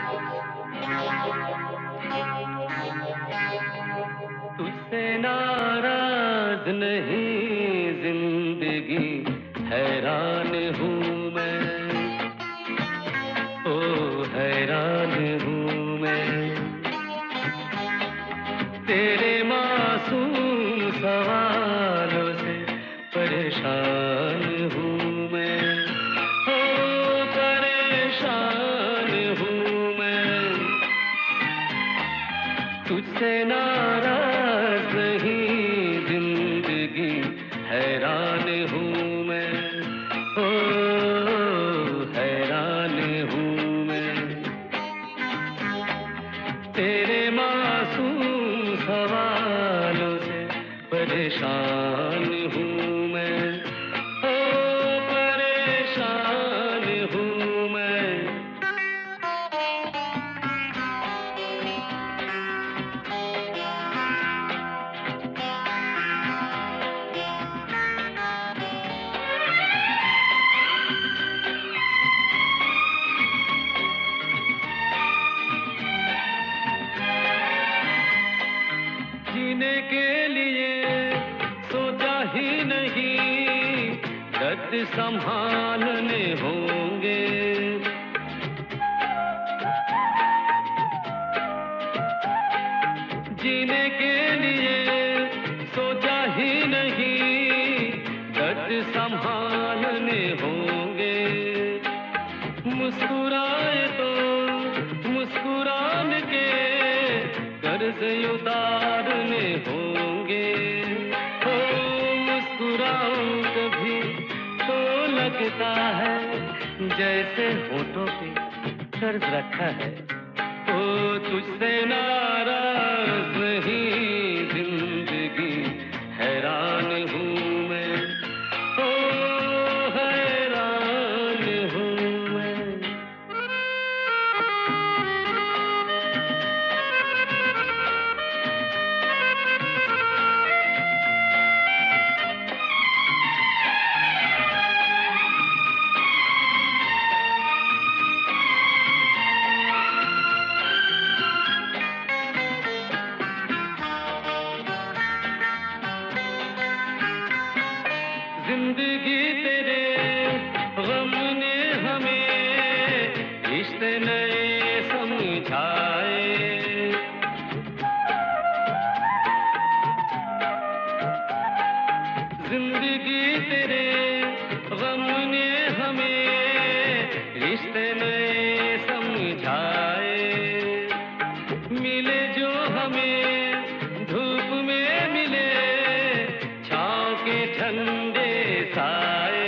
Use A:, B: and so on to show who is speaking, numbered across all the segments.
A: तुझसे नाराज नहीं जिंदगी, हैरान हूँ मैं, ओ हैरान हूँ मैं। तेरे मासूम सवालों से परेशान हूँ मैं, ओ परेशान हूँ मैं। तुझसे नाराज नहीं जिंदगी, हैरान हूँ मैं, ओ हैरान हूँ मैं। तेरे मासूम सवालों से परेशान हूँ मैं, ओ परेशान हूँ मैं। जीने के लिए सोचा ही नहीं, दर्द संभालने होंगे। जीने के लिए सोचा ही नहीं, दर्द संभालने होंगे। मुस्कुराए तो मुस्कुराने के कर्ज उतारने होंगे। हो मुस्कुराऊं कभी तो लगता है जैसे होठों पे कर्ज रखा है। ओ तुझसे नाराज नहीं जिंदगी, हैरान हूँ मैं, ओ हैरान हूँ मैं। जिंदगी तेरे गम ने हमें रिश्ते नए समझाए। जिंदगी तेरे गम ने हमें रिश्ते नए समझाए। मिले जो हमें धूप में मिले, छाँव के ठंडे साए।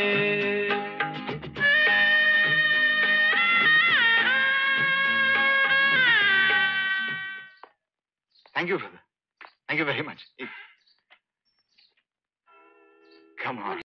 B: Thank you, brother. Thank you very much. Come on.